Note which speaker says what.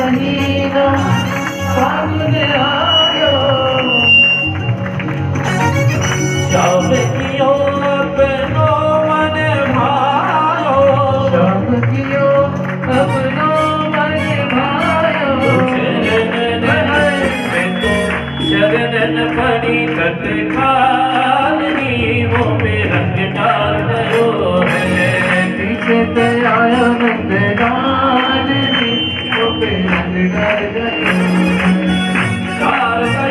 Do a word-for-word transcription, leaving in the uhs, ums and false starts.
Speaker 1: महीनो फागुन आयो
Speaker 2: सब कियो अपनो मन भायो
Speaker 1: सब कियो अपनो मन भायो
Speaker 2: शरणन पड़ी तत्कालनी वो में रंग डाल गयो है
Speaker 1: पीछे से आयो नंदगानी वो पे रंग डाल गयो।